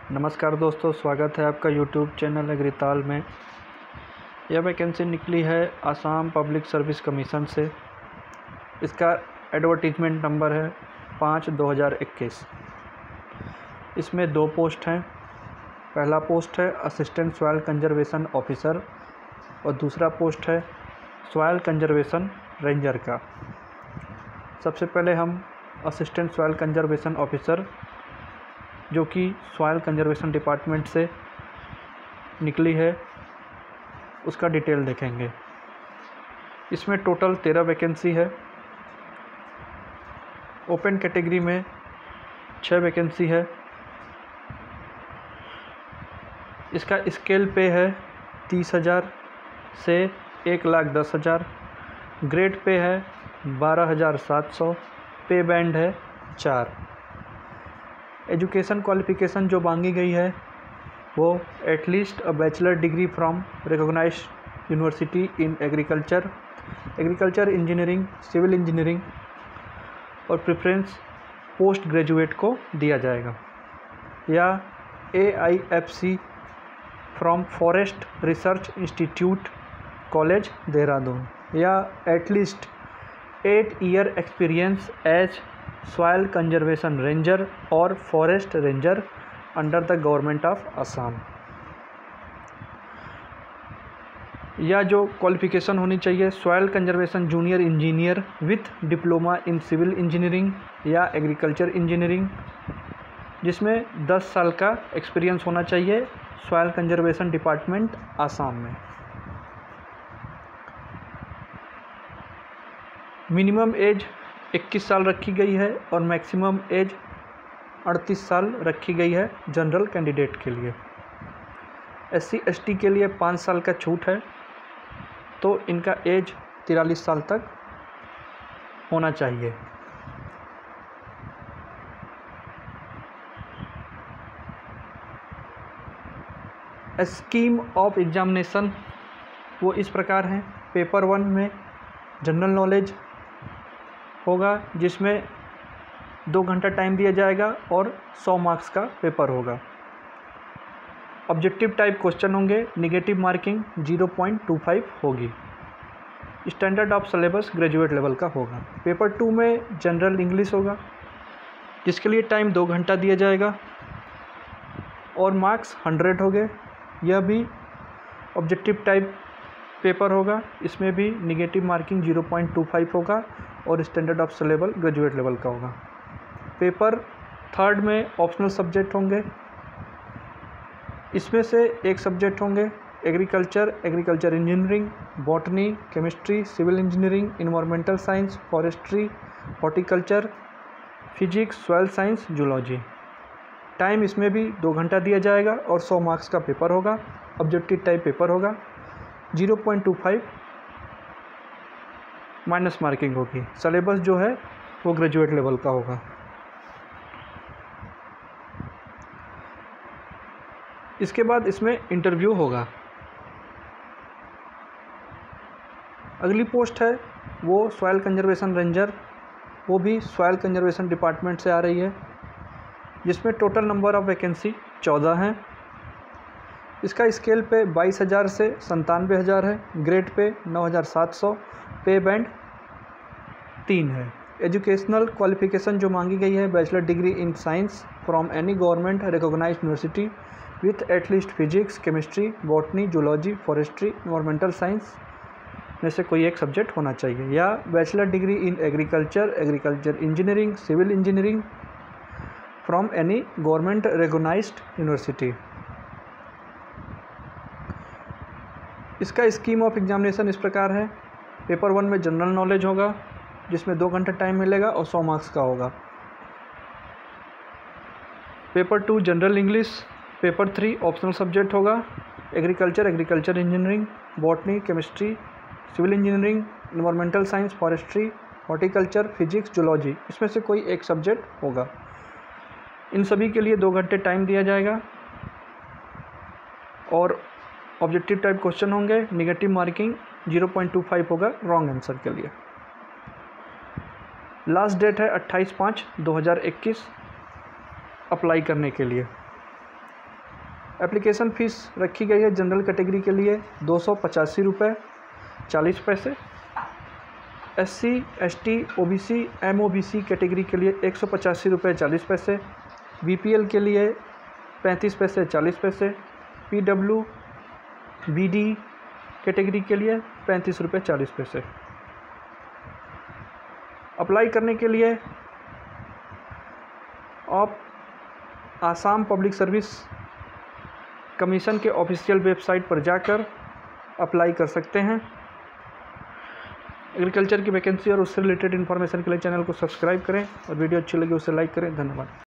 नमस्कार दोस्तों, स्वागत है आपका यूट्यूब चैनल एग्रीताल में। यह वैकेंसी निकली है आसाम पब्लिक सर्विस कमीशन से। इसका एडवर्टीजमेंट नंबर है 5/2021। इसमें 2 पोस्ट हैं। पहला पोस्ट है असिस्टेंट सॉइल कंजर्वेशन ऑफिसर और दूसरा पोस्ट है सॉइल कंजर्वेशन रेंजर का। सबसे पहले हम असिस्टेंट सॉइल कंजर्वेशन ऑफिसर, जो कि सॉइल कंजर्वेशन डिपार्टमेंट से निकली है, उसका डिटेल देखेंगे। इसमें टोटल 13 वैकेंसी है। ओपन कैटेगरी में 6 वैकेंसी है। इसका स्केल पे है 30,000 से 1,10,000। ग्रेड पे है 12,700। पे बैंड है 4। एजुकेशन क्वालिफ़िकेशन जो मांगी गई है वो at least a bachelor degree from recognised university in agriculture engineering, civil engineering और प्रेफरेंस पोस्ट ग्रेजुएट को दिया जाएगा, या AIFC from forest research institute college Dehradun, या at least 8 year experience as soil conservation ranger और forest ranger under the government of Assam. या जो qualification होनी चाहिए, soil conservation junior engineer with diploma in civil engineering या एग्रीकल्चर इंजीनियरिंग, जिसमें 10 साल का एक्सपीरियंस होना चाहिए सॉइल कंजर्वेशन डिपार्टमेंट आसाम में। मिनिमम एज 21 साल रखी गई है और मैक्सिमम एज 38 साल रखी गई है जनरल कैंडिडेट के लिए। SC ST के लिए 5 साल का छूट है, तो इनका एज 43 साल तक होना चाहिए। स्कीम ऑफ एग्जामिनेशन वो इस प्रकार हैं। पेपर 1 में जनरल नॉलेज होगा, जिसमें 2 घंटा टाइम दिया जाएगा और 100 मार्क्स का पेपर होगा। ऑब्जेक्टिव टाइप क्वेश्चन होंगे। निगेटिव मार्किंग 0.25 होगी। Standard of syllabus graduate level का होगा। पेपर 2 में जनरल इंग्लिश होगा, जिसके लिए टाइम 2 घंटा दिया जाएगा और मार्क्स 100 हो गए। यह भी ऑब्जेक्टिव टाइप पेपर होगा। इसमें भी निगेटिव मार्किंग 0.25 होगा और standard of syllabus graduate level का होगा। पेपर 3 में ऑप्शनल सब्जेक्ट होंगे। इसमें से एक सब्जेक्ट होंगे agriculture engineering, botany, chemistry, civil engineering, environmental science, forestry, horticulture, physics, soil science, zoology. Time इसमें भी 2 घंटा दिया जाएगा और 100 मार्क्स का पेपर होगा। ऑब्जेक्टिव टाइप पेपर होगा। 0.25 माइनस मार्किंग होगी। सिलेबस जो है वो ग्रेजुएट लेवल का होगा। इसके बाद इसमें इंटरव्यू होगा। अगली पोस्ट है वो सॉइल कंजर्वेशन रेंजर, वो भी सॉइल कंजर्वेशन डिपार्टमेंट से आ रही है, जिसमें टोटल नंबर ऑफ़ वैकेंसी 14 हैं। इसका स्केल पे 22,000 से 97,000 है। Grade pay 9,700। पे बैंड 3 है। एजुकेशनल क्वालिफ़िकेशन जो मांगी गई है, bachelor degree in science from any government recognised university with at least physics, chemistry, botany, zoology, forestry, environmental science में से कोई एक सब्जेक्ट होना चाहिए, या bachelor degree in agriculture engineering, civil engineering from any government recognised university. इसका scheme of examination इस प्रकार है। पेपर 1 में जनरल नॉलेज होगा, जिसमें 2 घंटा टाइम मिलेगा और 100 मार्क्स का होगा। Paper 2 general English. Paper 3 optional subject होगा। Agriculture engineering, botany, chemistry, civil engineering, environmental science, forestry, horticulture, physics, zoology, इसमें से कोई एक सब्जेक्ट होगा। इन सभी के लिए 2 घंटे टाइम दिया जाएगा और ऑब्जेक्टिव टाइप क्वेश्चन होंगे। निगेटिव मार्किंग 0.25 होगा रॉन्ग आंसर के लिए। लास्ट डेट है 28/5/2021 अप्लाई करने के लिए। एप्लीकेशन फ़ीस रखी गई है जनरल कैटेगरी के लिए 285 रुपये 40 पैसे, SC, ST, OBC, MOBC category के लिए 185 रुपये 40 पैसे, BPL के लिए 35 पैसे 40 पैसे, PW, BD कैटेगरी के लिए 35 रुपये 40 पैसे। अप्लाई करने के लिए आप आसाम पब्लिक सर्विस कमीशन के ऑफिशियल वेबसाइट पर जाकर अप्लाई कर सकते हैं। एग्रीकल्चर की वैकेंसी और उससे रिलेटेड इन्फॉर्मेशन के लिए चैनल को सब्सक्राइब करें और वीडियो अच्छी लगी उसे लाइक करें। धन्यवाद।